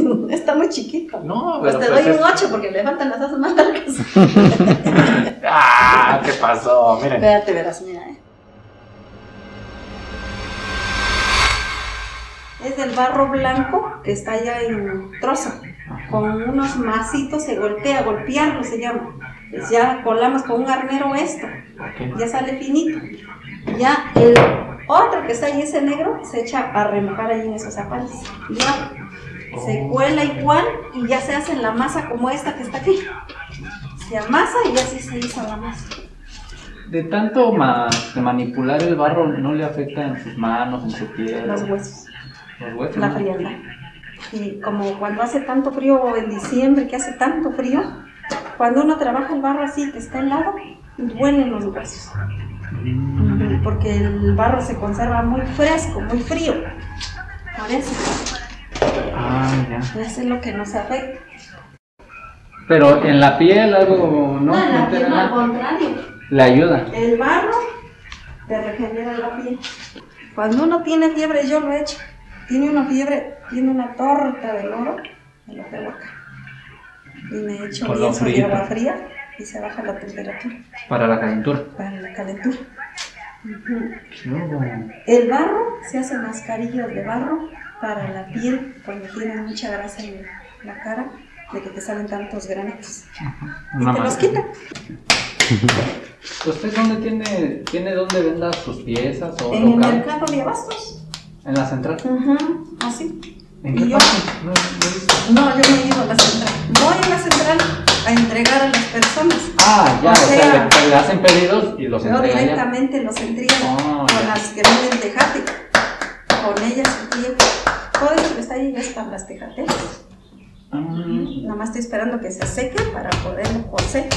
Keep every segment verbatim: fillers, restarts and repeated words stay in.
está muy chiquito. No, pues pero te pues doy es... un ocho porque le faltan las asas más largas. ¡Ah! ¿Qué pasó? Miren. Espérate, verás, mira, eh. Es del barro blanco que está allá en troza. Con unos masitos se golpea, golpearlo se llama. Pues ya colamos con un armero esto. Okay. Ya sale finito. Ya el otro que está ahí, ese negro, se echa a remojar ahí en esos zapatos. Ya oh. se cuela igual y ya se hace la masa como esta que está aquí. Se amasa y así se hizo la masa. De tanto ma manipular el barro, ¿no le afecta en sus manos, en su piel? Los huesos. Los huesos. La frialdad. Y como cuando hace tanto frío en diciembre, que hace tanto frío, cuando uno trabaja el barro así, que está helado, duelen los huesos. Mm. Porque el barro se conserva muy fresco, muy frío. Por eso. Ah, ya. Eso es lo que nos afecta. Pero en la piel algo, ¿no? No, en la no piel, no, al contrario. Le ayuda. El barro te regenera la piel. Cuando uno tiene fiebre, yo lo he hecho. Tiene una fiebre, tiene una torta de loro, me lo pego acá. Y me echo lienzo de agua fría y se baja la temperatura. Para la calentura. Para la calentura. Uh-huh. No. El barro, se hace mascarillas de barro para la piel cuando tiene mucha grasa en la cara, de que te salen tantos granitos. Uh-huh. Y Una te los quita. ¿Usted dónde tiene, tiene dónde venda sus piezas? O en local? El mercado de abastos. ¿En la central? Uh-huh. Así. ¿En qué yo, parte? No, no, no, yo no he ido a la central. Voy a la central a entregar a las personas. Ah, ya, o sea, o sea le, le hacen pedidos y los entregan. No, directamente ya. Los entregan oh, con ya. Las que venden tejate. Con ellas llevo. Todo eso que está ahí es para las tejateras. Mm. Nada más estoy esperando que se seque para poderlo coser.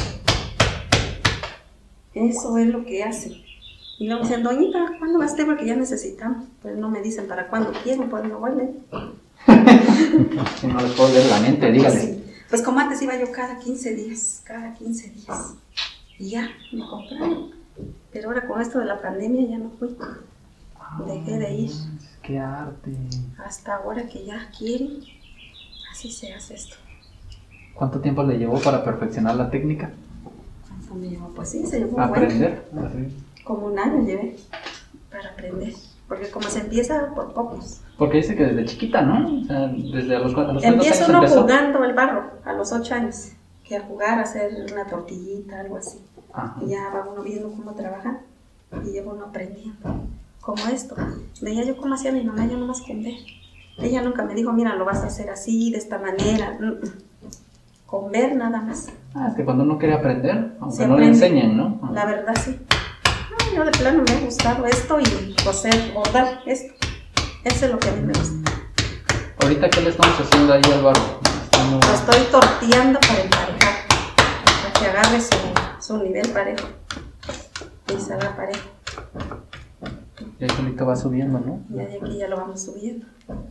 Eso es lo que hace. Y luego dicen, doñita, ¿cuándo va a estar? Porque ya necesitamos. Pues no me dicen para cuándo quieren, pues no vuelven. Si no les puedo leer la mente, dígale. Pues, sí. Pues como antes iba yo cada quince días, cada quince días. Y ya, me compraron. Pero ahora con esto de la pandemia ya no fui. Dejé de ir. ¡Qué arte! Hasta ahora que ya quieren, así se hace esto. ¿Cuánto tiempo le llevó para perfeccionar la técnica? ¿Cuánto me llevó? Pues sí, se llevó un ¿Aprender? Buen. Como un año llevé para aprender, porque como se empieza por pocos. Porque dice que desde chiquita, ¿no? O sea, desde los cuatro años empieza uno empezó. Jugando el barro a los ocho años, que a jugar, a hacer una tortillita, algo así. Ajá. Y ya va uno viendo cómo trabajar y lleva uno aprendiendo. Como esto, veía yo cómo hacía mi mamá, yo nomás con ver. Ella nunca me dijo, mira, lo vas a hacer así, de esta manera. Con ver nada más. Ah, es que cuando uno quiere aprender, aunque se no aprende. Le enseñen, ¿no? La verdad sí. Yo de plano me ha gustado esto y coser, bordar esto. Eso es lo que a mí me gusta. ¿Ahorita qué le estamos haciendo ahí al barro? Estamos... Lo estoy torteando para emparejar, para que agarre su, su nivel parejo y salga parejo. Y ahí solito va subiendo, ¿no? Ya de aquí ya lo vamos subiendo.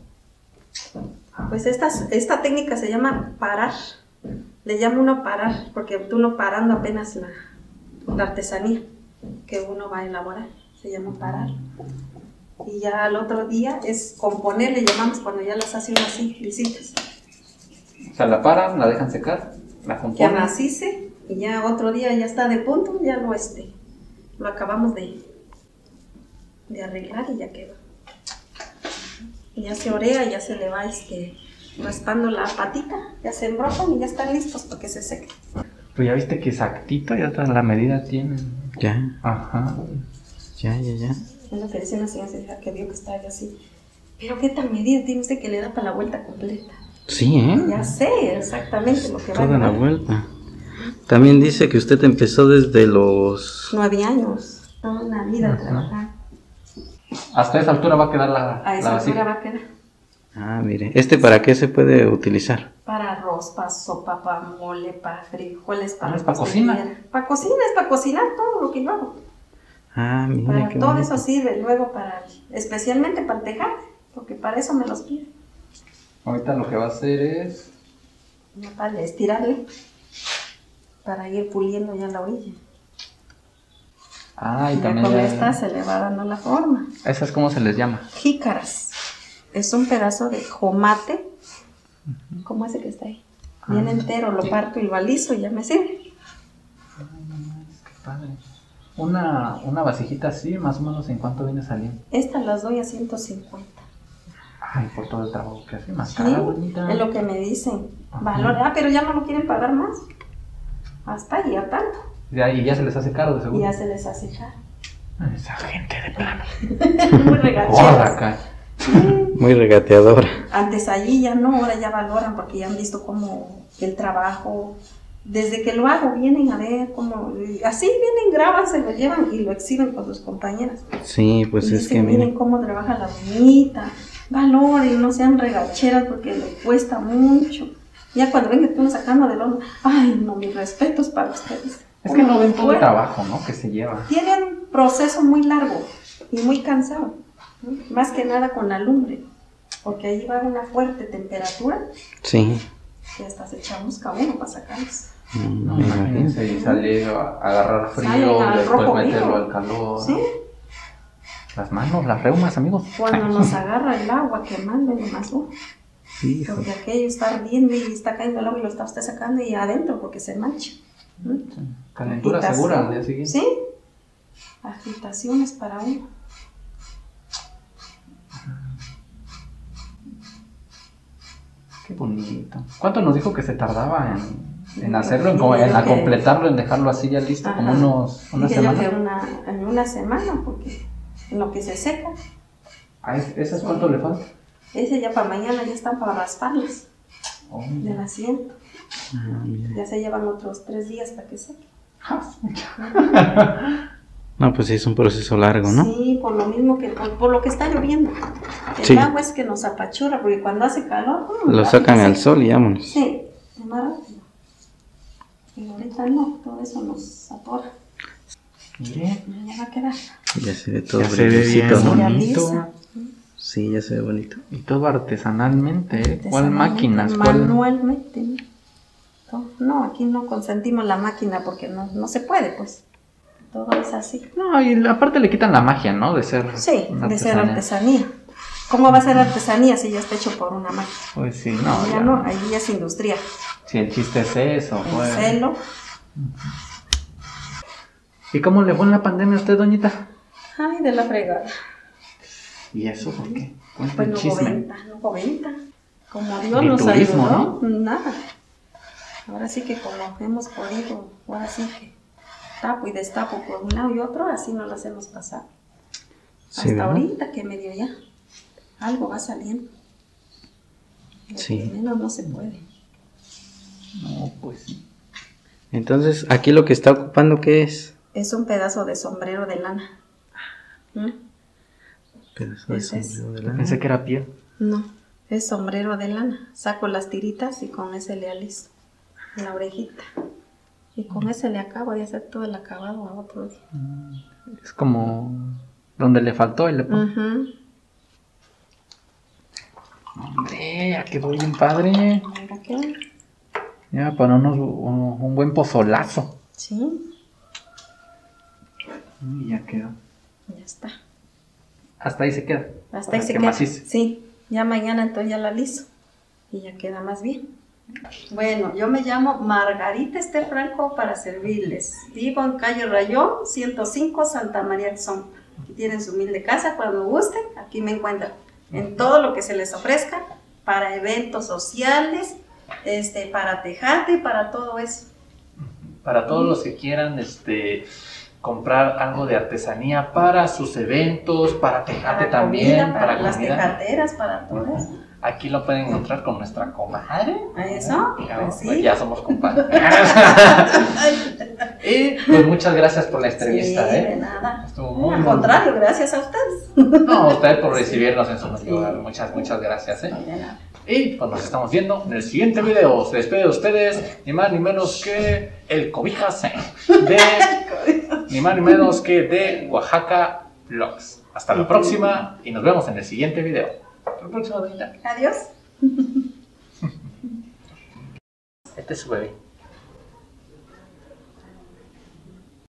Pues esta, esta técnica se llama parar. Le llamo uno parar porque tú no parando apenas la, la artesanía que uno va a elaborar, se llama parar. Y ya al otro día es componer, le llamamos cuando ya las hace uno así, lisitas. O sea, la paran, la dejan secar, la componen. Que amacice y ya otro día ya está de punto, ya lo este, lo acabamos de, de arreglar y ya quedó. Y ya se orea y ya se le va este, raspando la patita, ya se embrojan y ya están listos para que se sequen. Pues ya viste que exactito, ya hasta la medida tienen. Ya. Ajá. Ya, ya, ya. Es lo que decía una señora que vio que estaba así. Pero qué tan medida tiene usted que le da para la vuelta completa. Sí, ¿eh? Ya sé exactamente lo que va a Toda la vuelta. También dice que usted empezó desde los... Nueve años. Toda una vida uh-huh. trabajar. Hasta esa altura va a quedar la... A esa la altura va a quedar. Ah, mire. ¿Este para qué se puede utilizar? Para arroz, para sopa, para mole, para frijoles, para... Ah, ¿es para cocina? Para cocina, es para cocinar todo lo que yo hago. Ah, mira, para qué todo bonito. eso sirve luego para... Especialmente para el tejado, porque para eso me los pide. Ahorita lo que va a hacer es... Para estirarle, para ir puliendo ya la orilla. Ah, y ya también... con ya... esta se le va dando la forma. ¿Esas cómo se les llama? Jícaras. Es un pedazo de jomate uh-huh. como ese que está ahí. Bien ah, entero, lo parto y lo aliso y ya me sirve. Qué padre. Una, una vasijita así, más o menos, ¿en cuánto viene saliendo? Estas las doy a ciento cincuenta. Ay, por todo el trabajo que hace, más sí, cara, bonita. Es lo que me dicen. Valor, ah, pero ya no lo quieren pagar más. Hasta ahí, a tanto. Ya, y ya se les hace caro, de seguro. Y ya se les hace caro. Esa gente de plano. Muy regateadora. acá. Muy regateadora. Antes allí ya no, ahora ya valoran porque ya han visto cómo el trabajo, desde que lo hago vienen a ver cómo, así vienen, graban, se lo llevan y lo exhiben con sus compañeras. Sí, pues y es dicen, que miren cómo trabaja la bonita, valoren, no sean regacheras porque le cuesta mucho. Ya cuando ven que tú sacando del horno, ay no, mis respetos para ustedes. Es que no ven todo el trabajo, ¿no? Que se lleva. Tienen un proceso muy largo y muy cansado, ¿no? Más que nada con la lumbre, porque ahí va una fuerte temperatura. Sí. Y hasta se chamusca uno para sacarlos. No, imagínense, y sale a agarrar frío, después meterlo al calor. Sí. Las manos, las reumas, amigos. Cuando nos agarra el agua quemando y más uno. Sí, porque aquello está ardiendo y está cayendo el agua y lo está usted sacando y adentro porque se mancha. ¿Mm? Sí. Calentura Agitación. Segura al día siguiente. Sí. Agitaciones para uno. Qué bonito. ¿Cuánto nos dijo que se tardaba en, en hacerlo, en, en, en completarlo, en dejarlo así ya listo? Ajá. Como unos, una Dije semana. Yo que una, en una semana, porque en lo que se seca. ¿A esas cuánto le falta? Ese ya para mañana ya están para rasparlas. Oh. Del asiento. Ah, ya se llevan otros tres días para que seque. No, pues sí, es un proceso largo, ¿no? Sí, por lo mismo que por, por lo que está lloviendo. El sí. agua es que nos apachurra, porque cuando hace calor... Mm, lo sacan al sol y vámonos. Sí, es más rápido. Pero ahorita no, todo eso nos atora. Mire. Ya va a quedar. Ya se ve todo ya se ve bien bonito. Sí, ya se ve bonito. Y todo artesanalmente, ¿eh? ¿Cuál máquinas? Manualmente. ¿Cuál? No, aquí no consentimos la máquina porque no, no se puede, pues. Todo es así. No, y aparte le quitan la magia, ¿no? De ser Sí, de ser artesanía. ¿Cómo va a ser artesanía si ya está hecho por una máquina? Pues sí, no. Ya, ya no, ahí ya es industrial. Sí, el chiste es eso. El pues. celo. ¿Y cómo le fue en la pandemia a usted, doñita? Ay, de la fregada. ¿Y eso por qué? Cuenta pues el no chisme. hubo venta, no hubo venta. Como Dios Ni nos turismo, ayudó, ¿no? Nada. Ahora sí que como hemos podido, ahora sí que tapo y destapo por un lado y otro, así nos las hemos pasado. Sí, Hasta ¿verdad? ahorita que medio ya, algo va saliendo. Lo Sí. menos no se puede. No, pues sí. Entonces, aquí lo que está ocupando, ¿qué es? Es un pedazo de sombrero de lana. ¿Mm? Pedazo de Ese sombrero es. de lana. Pensé que era piel. No, es sombrero de lana. Saco las tiritas y con ese le aliso la orejita. Y con ese le acabo de hacer todo el acabado a otro día. Es como donde le faltó y le pongo. Uh-huh. Hombre, ya quedó bien padre. Mira qué. Ya, para unos, un, un buen pozolazo. Sí. Y ya quedó. Ya está. Hasta ahí se queda. Hasta ahí se qué queda. macizo. Sí. Ya mañana entonces ya la liso. Y ya queda más bien. Bueno, yo me llamo Margarita Esther Franco para servirles. Vivo en calle Rayón, ciento cinco, Santa María Son. Aquí tienen su humilde casa, cuando gusten, aquí me encuentran. En todo lo que se les ofrezca, para eventos sociales, este, para tejate, para todo eso. Para todos los que quieran este, comprar algo de artesanía para sus eventos, para tejate Para también, comida, para, para las comida. tejateras, para todo eso. Aquí lo pueden encontrar con nuestra comadre. ¿Eso? Ya, Pues sí. ya somos compadres. Y pues muchas gracias por la entrevista. Sí, ¿eh? de nada. Estuvo muy Al muy- contrario, gracias a ustedes. No, a usted por recibirnos en su Sí. lugar. Muchas, muchas gracias. ¿eh? De nada. Y pues nos estamos viendo en el siguiente video. Se despide de ustedes, ni más ni menos que el Cobijas de, ni más ni menos que de Oaxaca Vlogs. Hasta la próxima y nos vemos en el siguiente video. Hasta la próxima, doñita. Adiós. Este es su bebé.